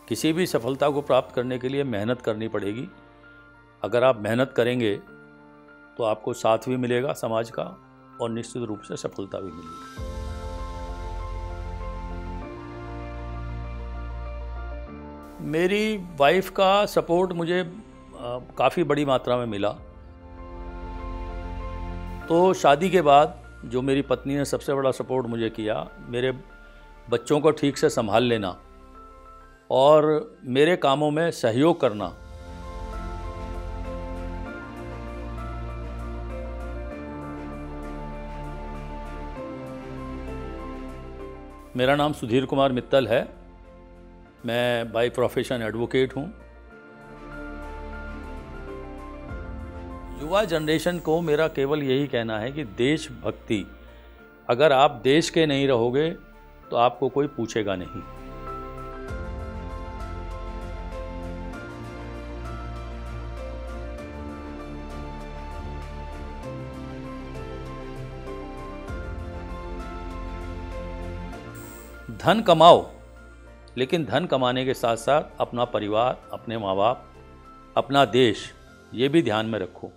किसी भी सफलता को प्राप्त करने के लिए मेहनत करनी पड़ेगी। अगर आप मेहनत करेंगे तो आपको साथ भी मिलेगा समाज का और निश्चित रूप से सफलता भी मिलेगी। मेरी वाइफ का सपोर्ट मुझे काफ़ी बड़ी मात्रा में मिला। तो शादी के बाद जो मेरी पत्नी ने सबसे बड़ा सपोर्ट मुझे किया, मेरे बच्चों को ठीक से संभाल लेना और मेरे कामों में सहयोग करना। मेरा नाम सुधीर कुमार मित्तल है। मैं बाय प्रोफेशन एडवोकेट हूँ। युवा जनरेशन को मेरा केवल यही कहना है कि देशभक्ति, अगर आप देश के नहीं रहोगे तो आपको कोई पूछेगा नहीं। धन कमाओ, लेकिन धन कमाने के साथ साथ अपना परिवार, अपने माँ बाप, अपना देश, ये भी ध्यान में रखो।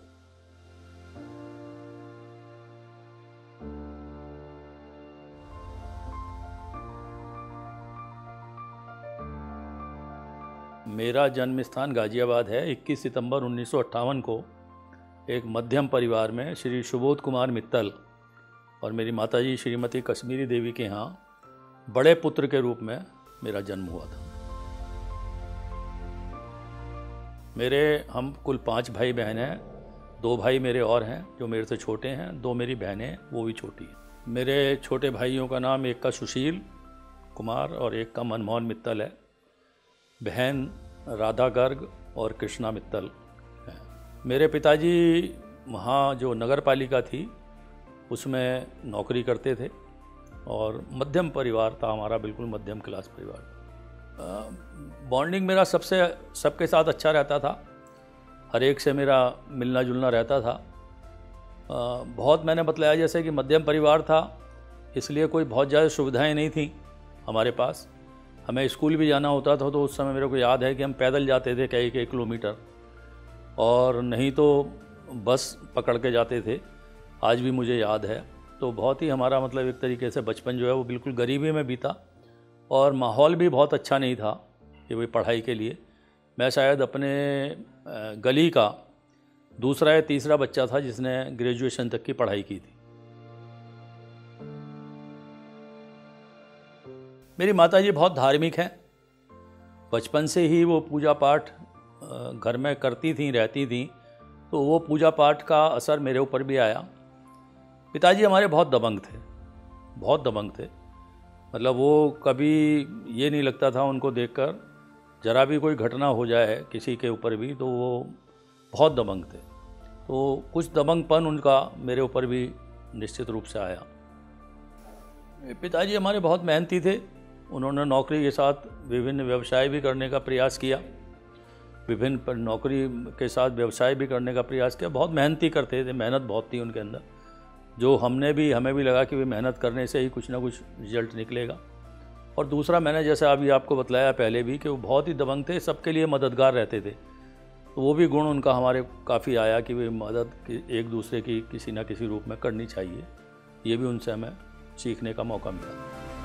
मेरा जन्म स्थान गाजियाबाद है। 21 सितंबर 1958 को एक मध्यम परिवार में श्री सुबोध कुमार मित्तल और मेरी माताजी श्रीमती कश्मीरी देवी के यहाँ बड़े पुत्र के रूप में मेरा जन्म हुआ था। हम कुल 5 भाई बहन हैं। 2 भाई मेरे और हैं जो मेरे से छोटे हैं, 2 मेरी बहनें हैं, वो भी छोटी हैं। मेरे छोटे भाइयों का नाम एक का सुशील कुमार और एक का मनमोहन मित्तल है। बहन राधा गर्ग और कृष्णा मित्तल हैं। मेरे पिताजी वहाँ जो नगर पालिका थी उसमें नौकरी करते थे और मध्यम परिवार था हमारा, बिल्कुल मध्यम क्लास परिवार। बॉन्डिंग मेरा सबके साथ अच्छा रहता था। हर एक से मेरा मिलना जुलना रहता था। बहुत मैंने बतलाया जैसे कि मध्यम परिवार था, इसलिए कोई बहुत ज़्यादा सुविधाएं नहीं थी हमारे पास। हमें स्कूल भी जाना होता था तो उस समय मेरे को याद है कि हम पैदल जाते थे कई किलोमीटर, और नहीं तो बस पकड़ के जाते थे। आज भी मुझे याद है। तो बहुत ही हमारा मतलब एक तरीके से बचपन जो है वो बिल्कुल गरीबी में बीता और माहौल भी बहुत अच्छा नहीं था कि भाई पढ़ाई के लिए। मैं शायद अपने गली का दूसरा या तीसरा बच्चा था जिसने ग्रेजुएशन तक की पढ़ाई की थी। मेरी माताजी बहुत धार्मिक हैं। बचपन से ही वो पूजा पाठ घर में करती थीं, रहती थीं, तो वो पूजा पाठ का असर मेरे ऊपर भी आया। पिताजी हमारे बहुत दबंग थे, बहुत दबंग थे। मतलब वो कभी ये नहीं लगता था उनको देखकर जरा भी कोई घटना हो जाए किसी के ऊपर भी तो वो बहुत दबंग थे। तो कुछ दबंगपन उनका मेरे ऊपर भी निश्चित रूप से आया। पिताजी हमारे बहुत मेहनती थे। उन्होंने नौकरी के साथ विभिन्न व्यवसाय भी करने का प्रयास किया, विभिन्न नौकरी के साथ व्यवसाय भी करने का प्रयास किया। बहुत मेहनती करते थे, मेहनत बहुत थी उनके अंदर, जो हमें भी लगा कि वे मेहनत करने से ही कुछ ना कुछ रिजल्ट निकलेगा। और दूसरा, मैंने जैसे अभी आपको बतलाया पहले भी कि वो बहुत ही दबंग थे, सबके लिए मददगार रहते थे। तो वो भी गुण उनका हमारे काफ़ी आया कि वे मदद एक दूसरे की किसी न किसी रूप में करनी चाहिए। ये भी उनसे हमें सीखने का मौका मिला।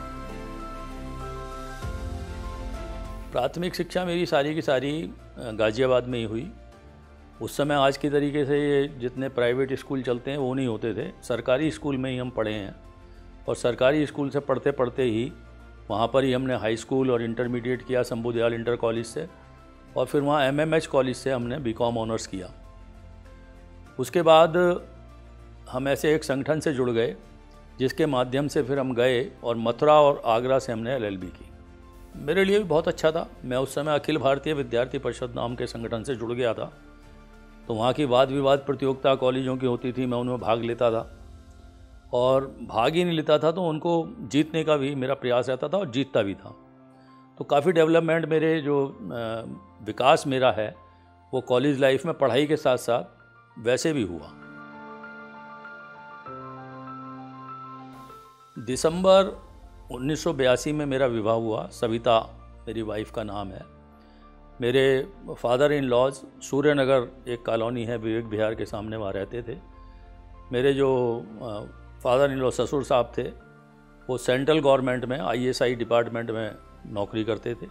प्राथमिक शिक्षा मेरी सारी की सारी गाजियाबाद में ही हुई। उस समय आज की तरीके से ये जितने प्राइवेट स्कूल चलते हैं वो नहीं होते थे। सरकारी स्कूल में ही हम पढ़े हैं और सरकारी स्कूल से पढ़ते पढ़ते ही वहाँ पर ही हमने हाई स्कूल और इंटरमीडिएट किया शंभू दयाल इंटर कॉलेज से, और फिर वहाँ एमएमएच कॉलेज से हमने बीकॉम ऑनर्स किया। उसके बाद हम ऐसे एक संगठन से जुड़ गए जिसके माध्यम से फिर हम गए और मथुरा और आगरा से हमने एलएलबी की। मेरे लिए भी बहुत अच्छा था। मैं उस समय अखिल भारतीय विद्यार्थी परिषद नाम के संगठन से जुड़ गया था। तो वहाँ की वाद विवाद प्रतियोगिता कॉलेजों की होती थी, मैं उनमें भाग लेता था, और भाग ही नहीं लेता था तो उनको जीतने का भी मेरा प्रयास रहता था और जीतता भी था। तो काफ़ी डेवलपमेंट मेरे जो विकास मेरा है वो कॉलेज लाइफ में पढ़ाई के साथ साथ वैसे भी हुआ। दिसंबर 1982 में मेरा विवाह हुआ। सविता मेरी वाइफ का नाम है। मेरे फादर इन लॉज सूर्य नगर एक कॉलोनी है विवेक विहार के सामने, वहाँ रहते थे। मेरे जो फादर इन लॉ ससुर साहब थे वो सेंट्रल गवर्नमेंट में ISI डिपार्टमेंट में नौकरी करते थे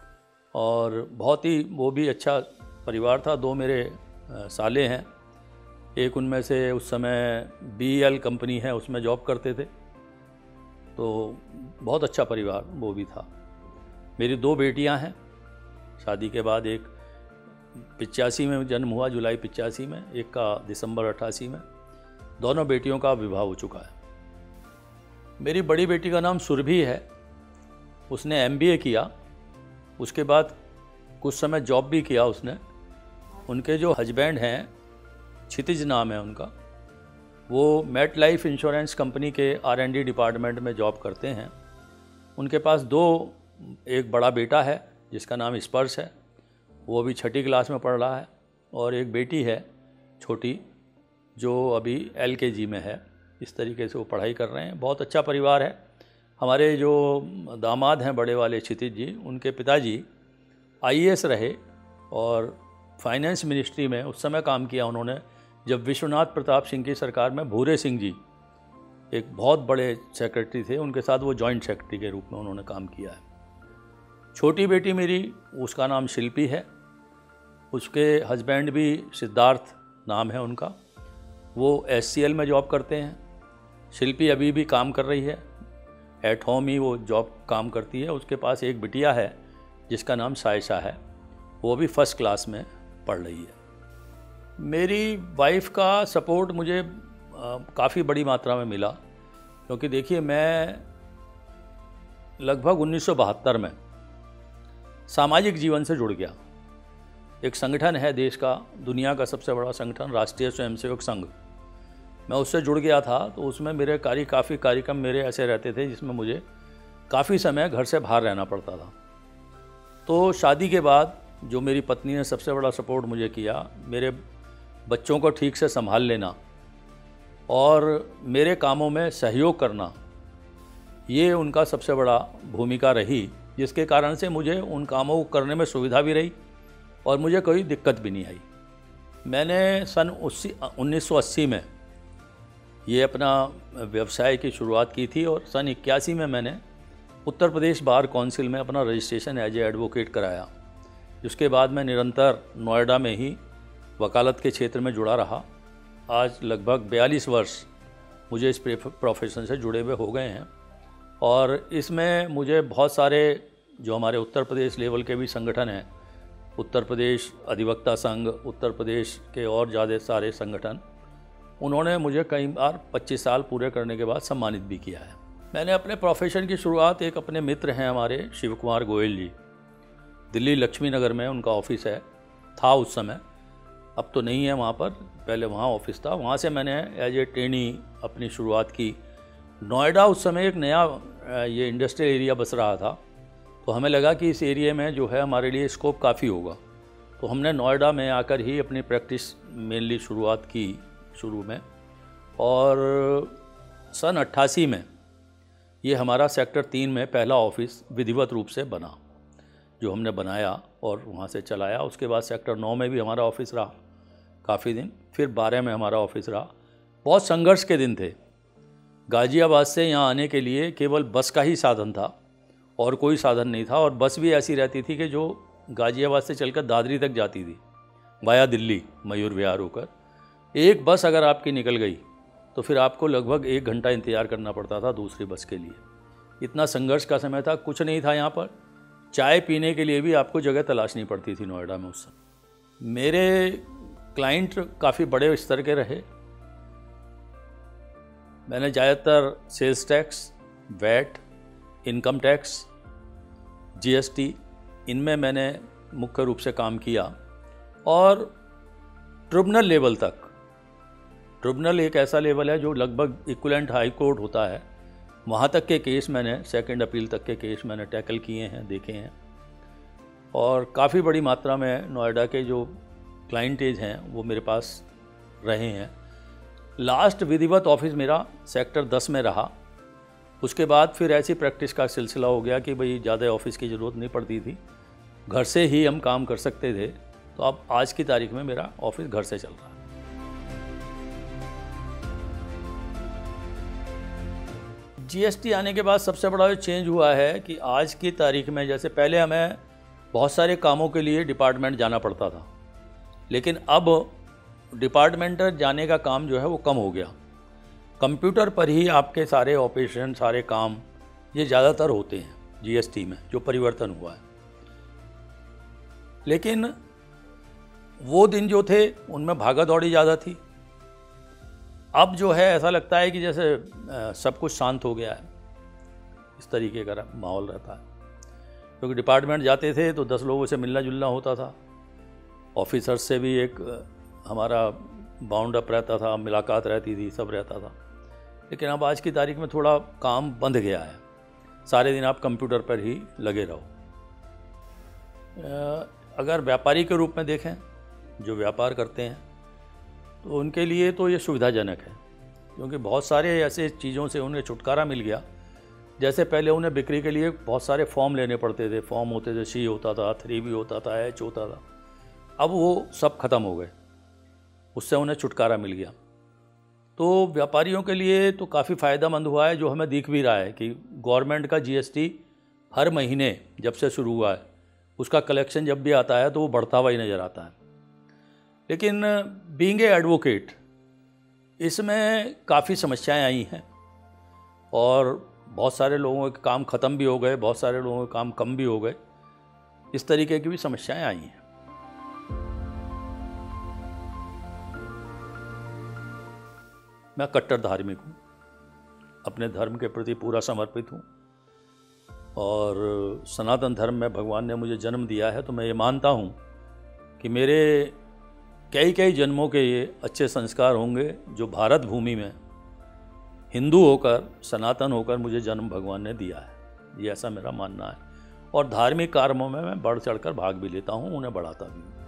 और बहुत ही वो भी अच्छा परिवार था। 2 मेरे साले हैं, एक उनमें से उस समय BEL कंपनी है उसमें जॉब करते थे, तो बहुत अच्छा परिवार वो भी था। मेरी 2 बेटियां हैं शादी के बाद, एक 85 में जन्म हुआ, जुलाई 85 में, एक का दिसंबर 88 में। दोनों बेटियों का विवाह हो चुका है। मेरी बड़ी बेटी का नाम सुरभि है, उसने MBA किया, उसके बाद कुछ समय जॉब भी किया उसने। उनके जो हस्बैंड हैं, क्षितिज नाम है उनका, वो मेट लाइफ इंश्योरेंस कंपनी के R&D डिपार्टमेंट में जॉब करते हैं। उनके पास एक बड़ा बेटा है जिसका नाम स्पर्श है, वो अभी 6ठी क्लास में पढ़ रहा है, और एक बेटी है छोटी जो अभी LKG में है। इस तरीके से वो पढ़ाई कर रहे हैं। बहुत अच्छा परिवार है। हमारे जो दामाद हैं बड़े वाले क्षितिज जी, उनके पिताजी IAS रहे और फाइनेंस मिनिस्ट्री में उस समय काम किया उन्होंने जब विश्वनाथ प्रताप सिंह की सरकार में भूरे सिंह जी एक बहुत बड़े सेक्रेटरी थे, उनके साथ वो जॉइंट सेक्रेटरी के रूप में उन्होंने काम किया है। छोटी बेटी मेरी, उसका नाम शिल्पी है, उसके हस्बैंड भी सिद्धार्थ नाम है उनका, वो SCL में जॉब करते हैं। शिल्पी अभी भी काम कर रही है, एट होम ही वो जॉब काम करती है। उसके पास एक बिटिया है जिसका नाम सायशा है, वो भी 1st क्लास में पढ़ रही है। मेरी वाइफ का सपोर्ट मुझे काफ़ी बड़ी मात्रा में मिला, क्योंकि देखिए मैं लगभग 1972 में सामाजिक जीवन से जुड़ गया। एक संगठन है देश का, दुनिया का सबसे बड़ा संगठन, राष्ट्रीय स्वयंसेवक संघ, मैं उससे जुड़ गया था। तो उसमें मेरे काफ़ी कार्यक्रम मेरे ऐसे रहते थे जिसमें मुझे काफ़ी समय घर से बाहर रहना पड़ता था। तो शादी के बाद जो मेरी पत्नी ने सबसे बड़ा सपोर्ट मुझे किया, मेरे बच्चों को ठीक से संभाल लेना और मेरे कामों में सहयोग करना, ये उनका सबसे बड़ा भूमिका रही, जिसके कारण से मुझे उन कामों को करने में सुविधा भी रही और मुझे कोई दिक्कत भी नहीं आई। मैंने सन 1980 में ये अपना व्यवसाय की शुरुआत की थी और सन 81 में मैंने उत्तर प्रदेश बार काउंसिल में अपना रजिस्ट्रेशन एज ए एडवोकेट कराया। जिसके बाद मैं निरंतर नोएडा में ही वकालत के क्षेत्र में जुड़ा रहा। आज लगभग 42 वर्ष मुझे इस प्रोफेशन से जुड़े हुए हो गए हैं और इसमें मुझे बहुत सारे जो हमारे उत्तर प्रदेश लेवल के भी संगठन हैं, उत्तर प्रदेश अधिवक्ता संघ, उत्तर प्रदेश के और ज़्यादा सारे संगठन, उन्होंने मुझे कई बार 25 साल पूरे करने के बाद सम्मानित भी किया है। मैंने अपने प्रोफेशन की शुरुआत एक अपने मित्र हैं हमारे शिव कुमार गोयल जी, दिल्ली लक्ष्मी नगर में उनका ऑफिस है, था उस समय, अब तो नहीं है वहाँ पर, पहले वहाँ ऑफिस था। वहाँ से मैंने एज ए ट्रेनी अपनी शुरुआत की। नोएडा उस समय एक नया ये इंडस्ट्रियल एरिया बस रहा था, तो हमें लगा कि इस एरिया में जो है हमारे लिए स्कोप काफ़ी होगा, तो हमने नोएडा में आकर ही अपनी प्रैक्टिस मेनली शुरुआत की शुरू में। और सन 88 में ये हमारा सेक्टर 3 में पहला ऑफिस विधिवत रूप से बना, जो हमने बनाया और वहाँ से चलाया। उसके बाद सेक्टर 9 में भी हमारा ऑफिस रहा काफ़ी दिन, फिर 12 में हमारा ऑफिस रहा। बहुत संघर्ष के दिन थे। गाज़ियाबाद से यहाँ आने के लिए केवल बस का ही साधन था और कोई साधन नहीं था, और बस भी ऐसी रहती थी कि जो गाज़ियाबाद से चलकर दादरी तक जाती थी वाया दिल्ली मयूर विहार होकर। एक बस अगर आपकी निकल गई तो फिर आपको लगभग 1 घंटा इंतज़ार करना पड़ता था दूसरी बस के लिए। इतना संघर्ष का समय था, कुछ नहीं था यहाँ पर। चाय पीने के लिए भी आपको जगह तलाशनी पड़ती थी नोएडा में उस समय। मेरे क्लाइंट काफ़ी बड़े स्तर के रहे। मैंने ज़्यादातर sales tax, VAT, income tax, GST, इनमें मैंने मुख्य रूप से काम किया। और ट्रिब्यूनल लेवल तक, ट्रिब्यूनल एक ऐसा लेवल है जो लगभग इक्विवेलेंट हाई कोर्ट होता है, वहाँ तक के केस मैंने, सेकंड अपील तक के केस मैंने टैकल किए हैं, देखे हैं। और काफ़ी बड़ी मात्रा में नोएडा के जो क्लाइंटेज हैं वो मेरे पास रहे हैं। लास्ट विधिवत ऑफिस मेरा सेक्टर 10 में रहा। उसके बाद फिर ऐसी प्रैक्टिस का सिलसिला हो गया कि भाई ज़्यादा ऑफिस की ज़रूरत नहीं पड़ती थी, घर से ही हम काम कर सकते थे, तो अब आज की तारीख में मेरा ऑफिस घर से चल रहा है। जीएसटी आने के बाद सबसे बड़ा जो चेंज हुआ है कि आज की तारीख में, जैसे पहले हमें बहुत सारे कामों के लिए डिपार्टमेंट जाना पड़ता था, लेकिन अब डिपार्टमेंट जाने का काम जो है वो कम हो गया। कंप्यूटर पर ही आपके सारे ऑपरेशन, सारे काम ये ज़्यादातर होते हैं जीएसटी में, जो परिवर्तन हुआ है। लेकिन वो दिन जो थे उनमें भागा दौड़ी ज़्यादा थी। अब जो है ऐसा लगता है कि जैसे सब कुछ शांत हो गया है, इस तरीके का माहौल रहता है। क्योंकि डिपार्टमेंट जाते थे तो 10 लोगों से मिलना जुलना होता था, ऑफिसर्स से भी एक हमारा बाउंड अप रहता था, मुलाकात रहती थी, सब रहता था। लेकिन अब आज की तारीख में थोड़ा काम बंद गया है, सारे दिन आप कंप्यूटर पर ही लगे रहो। अगर व्यापारी के रूप में देखें, जो व्यापार करते हैं, तो उनके लिए तो ये सुविधाजनक है, क्योंकि बहुत सारे ऐसे चीज़ों से उन्हें छुटकारा मिल गया। जैसे पहले उन्हें बिक्री के लिए बहुत सारे फॉर्म लेने पड़ते थे, फॉर्म होते थे, C होता था, 3B होता था, H होता था। अब वो सब खत्म हो गए, उससे उन्हें छुटकारा मिल गया। तो व्यापारियों के लिए तो काफ़ी फ़ायदेमंद हुआ है, जो हमें दिख भी रहा है कि गवर्नमेंट का जीएसटी हर महीने जब से शुरू हुआ है, उसका कलेक्शन जब भी आता है तो वो बढ़ता हुआ ही नज़र आता है। लेकिन बीइंग ए एडवोकेट, इसमें काफ़ी समस्याएं आई हैं और बहुत सारे लोगों के काम ख़त्म भी हो गए, बहुत सारे लोगों के काम कम भी हो गए। इस तरीके की भी समस्याएं आई हैं। मैं कट्टर धार्मिक हूँ, अपने धर्म के प्रति पूरा समर्पित हूँ और सनातन धर्म में भगवान ने मुझे जन्म दिया है, तो मैं ये मानता हूँ कि मेरे कई जन्मों के ये अच्छे संस्कार होंगे, जो भारत भूमि में हिंदू होकर, सनातन होकर मुझे जन्म भगवान ने दिया है। ये ऐसा मेरा मानना है। और धार्मिक कार्यों में मैं बढ़ चढ़कर भाग भी लेता हूँ, उन्हें बढ़ाता भी हूँ।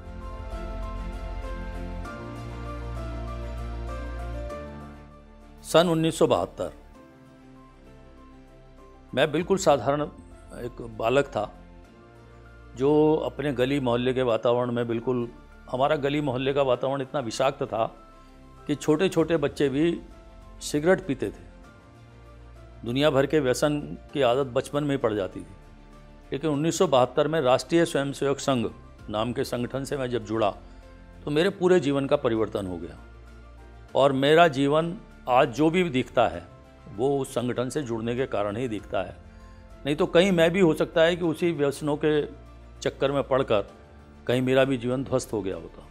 सन 1972 मैं बिल्कुल साधारण एक बालक था, जो अपने गली मोहल्ले के वातावरण में, बिल्कुल हमारा गली मोहल्ले का वातावरण इतना विषाक्त था कि छोटे छोटे बच्चे भी सिगरेट पीते थे। दुनिया भर के व्यसन की आदत बचपन में ही पड़ जाती थी। लेकिन 1972 में राष्ट्रीय स्वयंसेवक संघ नाम के संगठन से मैं जब जुड़ा, तो मेरे पूरे जीवन का परिवर्तन हो गया। और मेरा जीवन आज जो भी दिखता है वो उस संगठन से जुड़ने के कारण ही दिखता है। नहीं तो कहीं मैं भी हो सकता है कि उसी व्यसनों के चक्कर में पड़कर कहीं मेरा भी जीवन ध्वस्त हो गया होता।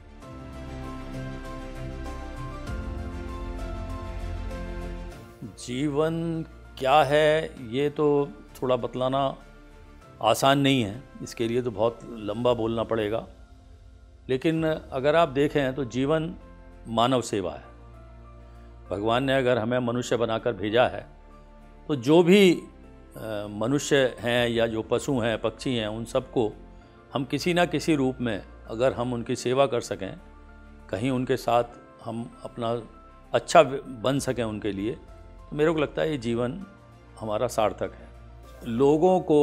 जीवन क्या है ये तो थोड़ा बतलाना आसान नहीं है, इसके लिए तो बहुत लंबा बोलना पड़ेगा। लेकिन अगर आप देखें तो जीवन मानव सेवा है। भगवान ने अगर हमें मनुष्य बनाकर भेजा है, तो जो भी मनुष्य हैं या जो पशु हैं, पक्षी हैं, उन सबको हम किसी ना किसी रूप में अगर हम उनकी सेवा कर सकें, कहीं उनके साथ हम अपना अच्छा बन सकें उनके लिए, तो मेरे को लगता है ये जीवन हमारा सार्थक है। लोगों को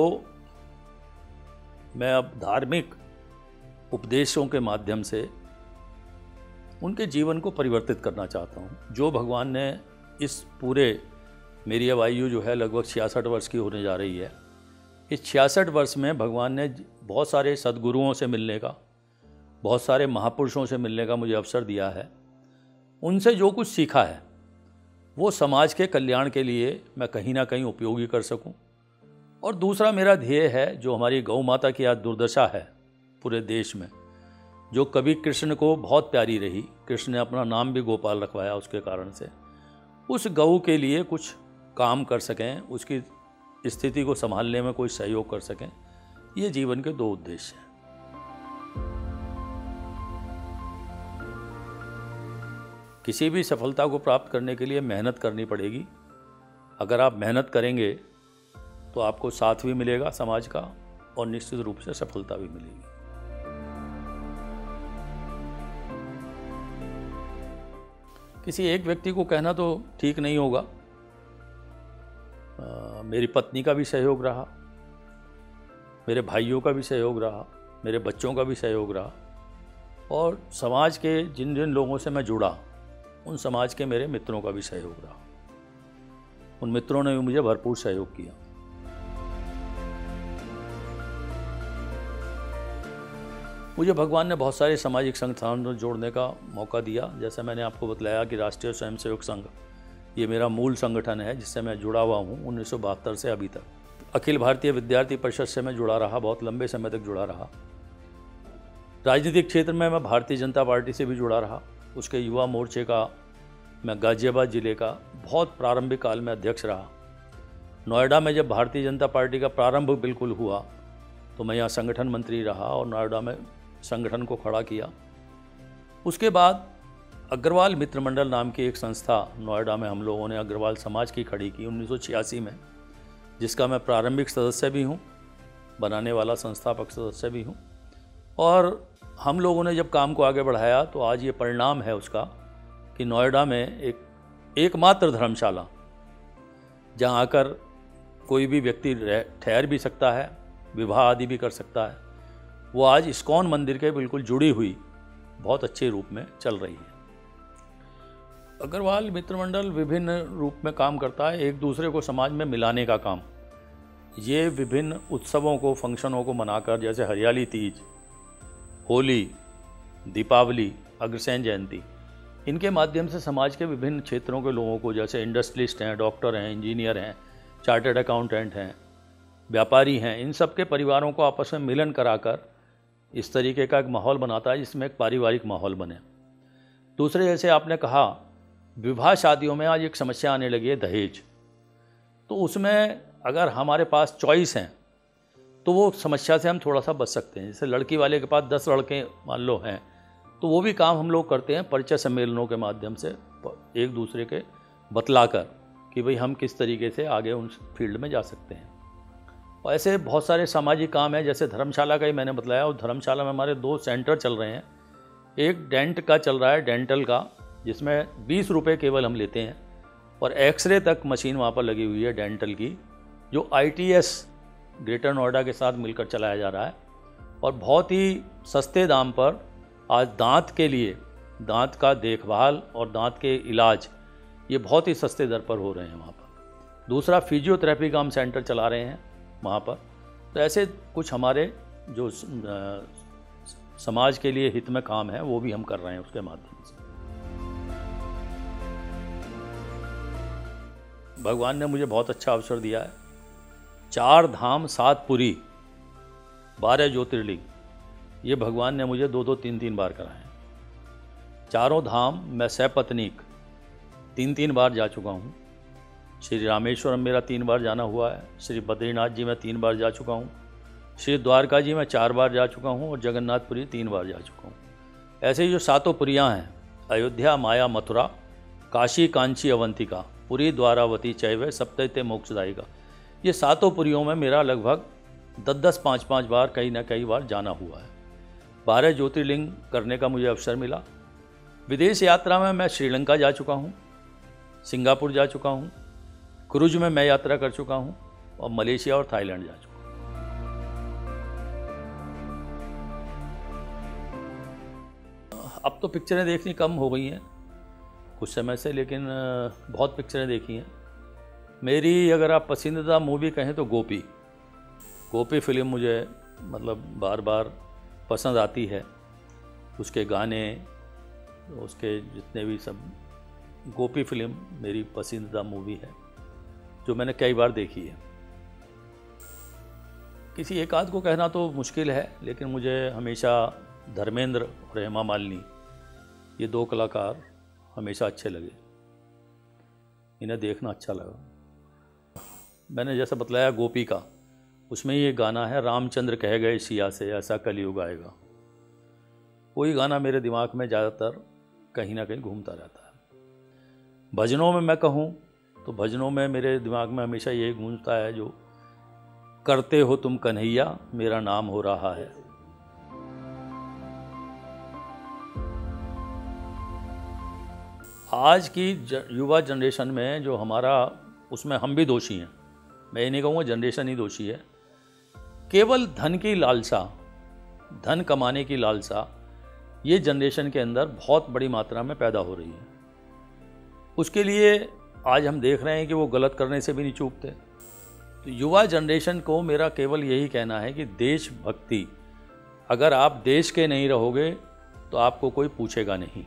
मैं अब धार्मिक उपदेशों के माध्यम से उनके जीवन को परिवर्तित करना चाहता हूँ। जो भगवान ने इस पूरे, मेरी अब आयु जो है लगभग 66 वर्ष की होने जा रही है, इस 66 वर्ष में भगवान ने बहुत सारे सद्गुरुओं से मिलने का, बहुत सारे महापुरुषों से मिलने का मुझे अवसर दिया है। उनसे जो कुछ सीखा है वो समाज के कल्याण के लिए मैं कहीं ना कहीं उपयोगी कर सकूं। और दूसरा मेरा ध्येय है, जो हमारी गौ माता की आज दुर्दशा है पूरे देश में, जो कभी कृष्ण को बहुत प्यारी रही, कृष्ण ने अपना नाम भी गोपाल रखवाया उसके कारण से, उस गौ के लिए कुछ काम कर सकें, उसकी स्थिति को संभालने में कोई सहयोग कर सकें। ये जीवन के 2 उद्देश्य हैं। किसी भी सफलता को प्राप्त करने के लिए मेहनत करनी पड़ेगी। अगर आप मेहनत करेंगे तो आपको साथ भी मिलेगा समाज का, और निश्चित रूप से सफलता भी मिलेगी। किसी एक व्यक्ति को कहना तो ठीक नहीं होगा। मेरी पत्नी का भी सहयोग रहा, मेरे भाइयों का भी सहयोग रहा, मेरे बच्चों का भी सहयोग रहा और समाज के जिन जिन लोगों से मैं जुड़ा उन समाज के मेरे मित्रों का भी सहयोग रहा। उन मित्रों ने भी मुझे भरपूर सहयोग किया। मुझे भगवान ने बहुत सारे सामाजिक संगठनों से जोड़ने का मौका दिया। जैसे मैंने आपको बतलाया कि राष्ट्रीय स्वयंसेवक संघ ये मेरा मूल संगठन है जिससे मैं जुड़ा हुआ हूँ 1972 से अभी तक। अखिल भारतीय विद्यार्थी परिषद से मैं जुड़ा रहा, बहुत लंबे समय तक जुड़ा रहा। राजनीतिक क्षेत्र में मैं भारतीय जनता पार्टी से भी जुड़ा रहा। उसके युवा मोर्चे का मैं गाजियाबाद ज़िले का बहुत प्रारंभिक काल में अध्यक्ष रहा। नोएडा में जब भारतीय जनता पार्टी का प्रारंभ बिल्कुल हुआ तो मैं यहाँ संगठन मंत्री रहा और नोएडा में संगठन को खड़ा किया। उसके बाद अग्रवाल मित्र मंडल नाम की एक संस्था नोएडा में हम लोगों ने अग्रवाल समाज की खड़ी की 1986 में, जिसका मैं प्रारंभिक सदस्य भी हूँ, बनाने वाला संस्थापक सदस्य भी हूँ। और हम लोगों ने जब काम को आगे बढ़ाया तो आज ये परिणाम है उसका कि नोएडा में एकमात्र धर्मशाला जहाँ आकर कोई भी व्यक्ति ठहर भी सकता है, विवाह आदि भी कर सकता है, वो आज इस्कॉन मंदिर के बिल्कुल जुड़ी हुई बहुत अच्छे रूप में चल रही है। अग्रवाल मित्र मंडल विभिन्न रूप में काम करता है, एक दूसरे को समाज में मिलाने का काम। ये विभिन्न उत्सवों को, फंक्शनों को मनाकर, जैसे हरियाली तीज, होली, दीपावली, अग्रसेन जयंती, इनके माध्यम से समाज के विभिन्न क्षेत्रों के लोगों को, जैसे इंडस्ट्रियलिस्ट हैं, डॉक्टर हैं, इंजीनियर हैं, चार्टर्ड अकाउंटेंट हैं, व्यापारी हैं, इन सब के परिवारों को आपस में मिलन कराकर इस तरीके का एक माहौल बनाता है जिसमें एक पारिवारिक माहौल बने। दूसरे, जैसे आपने कहा, विवाह शादियों में आज एक समस्या आने लगी है दहेज। तो उसमें अगर हमारे पास चॉइस हैं तो वो समस्या से हम थोड़ा सा बच सकते हैं। जैसे लड़की वाले के पास 10 लड़के मान लो हैं तो वो भी काम हम लोग करते हैं परिचय सम्मेलनों के माध्यम से, एक दूसरे के बतलाकर कि भाई हम किस तरीके से आगे उन फील्ड में जा सकते हैं। और ऐसे बहुत सारे सामाजिक काम हैं, जैसे धर्मशाला का ही मैंने बताया। और धर्मशाला में हमारे 2 सेंटर चल रहे हैं। एक डेंट का चल रहा है, डेंटल का, जिसमें 20 रुपये केवल हम लेते हैं और एक्सरे तक मशीन वहाँ पर लगी हुई है डेंटल की, जो ITS ग्रेटर नोएडा के साथ मिलकर चलाया जा रहा है। और बहुत ही सस्ते दाम पर आज दांत के लिए, दांत का देखभाल और दांत के इलाज ये बहुत ही सस्ते दर पर हो रहे हैं वहाँ पर। दूसरा, फिजियोथेरेपी का हम सेंटर चला रहे हैं वहाँ पर। तो ऐसे कुछ हमारे जो समाज के लिए हित में काम है वो भी हम कर रहे हैं उसके माध्यम से। भगवान ने मुझे बहुत अच्छा अवसर दिया है। 4 धाम 7 पुरी 12 ज्योतिर्लिंग, ये भगवान ने मुझे 2-2, 3-3 बार कराए। चारों धाम मैं सपत्नीक 3-3 बार जा चुका हूँ। श्री रामेश्वरम मेरा 3 बार जाना हुआ है। श्री बद्रीनाथ जी मैं 3 बार जा चुका हूँ। श्री द्वारका जी मैं 4 बार जा चुका हूँ और जगन्नाथपुरी 3 बार जा चुका हूँ। ऐसे ही जो 7 पुरियाँ हैं, अयोध्या, माया, मथुरा, काशी, कांची, अवंतिका, पुरी, द्वारावती, चैव, सप्तैते, मोक्षदायिका, ये 7 पुरियों में मेरा लगभग 10-10, 5-5 बार, कई ना कई बार जाना हुआ है। 12 ज्योतिर्लिंग करने का मुझे अवसर मिला। विदेश यात्रा में मैं श्रीलंका जा चुका हूँ, सिंगापुर जा चुका हूँ, क्रूज में मैं यात्रा कर चुका हूँ और मलेशिया और थाईलैंड जा चुका हूँ। अब तो पिक्चरें देखनी कम हो गई हैं कुछ समय से, लेकिन बहुत पिक्चरें देखी हैं। मेरी अगर आप पसंदीदा मूवी कहें तो गोपी फिल्म मुझे मतलब बार बार पसंद आती है। उसके गाने, उसके जितने भी सब, गोपी फिल्म मेरी पसंदीदा मूवी है जो मैंने कई बार देखी है। किसी एक आध को कहना तो मुश्किल है, लेकिन मुझे हमेशा धर्मेंद्र और हेमा मालिनी, ये 2 कलाकार हमेशा अच्छे लगे, इन्हें देखना अच्छा लगा। मैंने जैसा बतलाया गोपी का, उसमें ये गाना है, रामचंद्र कह गए सिया से ऐसा कलयुग आएगा। वही गाना मेरे दिमाग में ज़्यादातर कहीं ना कहीं घूमता रहता है। भजनों में मैं कहूँ तो भजनों में मेरे दिमाग में हमेशा यही गूंजता है, जो करते हो तुम कन्हैया मेरा नाम हो रहा है। आज की युवा जनरेशन में जो हमारा, उसमें हम भी दोषी हैं, मैं ये नहीं कहूँगा जनरेशन ही दोषी है। केवल धन की लालसा धन कमाने की लालसा ये जनरेशन के अंदर बहुत बड़ी मात्रा में पैदा हो रही है। उसके लिए आज हम देख रहे हैं कि वो गलत करने से भी नहीं चूकते। तो युवा जनरेशन को मेरा केवल यही कहना है कि देशभक्ति, अगर आप देश के नहीं रहोगे तो आपको कोई पूछेगा नहीं।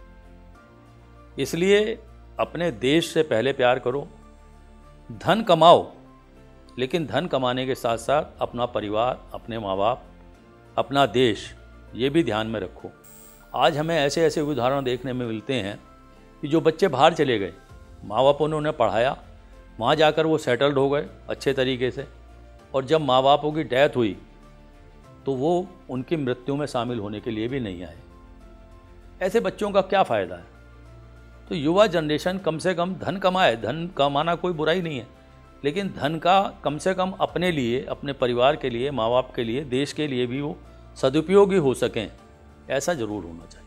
इसलिए अपने देश से पहले प्यार करो, धन कमाओ, लेकिन धन कमाने के साथ साथ अपना परिवार, अपने माँ बाप, अपना देश, ये भी ध्यान में रखो। आज हमें ऐसे ऐसे उदाहरण देखने में मिलते हैं कि जो बच्चे बाहर चले गए, माँ बापों ने उन्हें पढ़ाया, वहाँ जाकर वो सेटल्ड हो गए अच्छे तरीके से, और जब माँ बापों की डेथ हुई तो वो उनकी मृत्यु में शामिल होने के लिए भी नहीं आए। ऐसे बच्चों का क्या फ़ायदा है? तो युवा जनरेशन कम से कम धन कमाए। धन कमाना कोई बुराई नहीं है, लेकिन धन का कम से कम अपने लिए, अपने परिवार के लिए, माँ बाप के लिए, देश के लिए भी वो सदुपयोगी हो सकें, ऐसा ज़रूर होना चाहिए।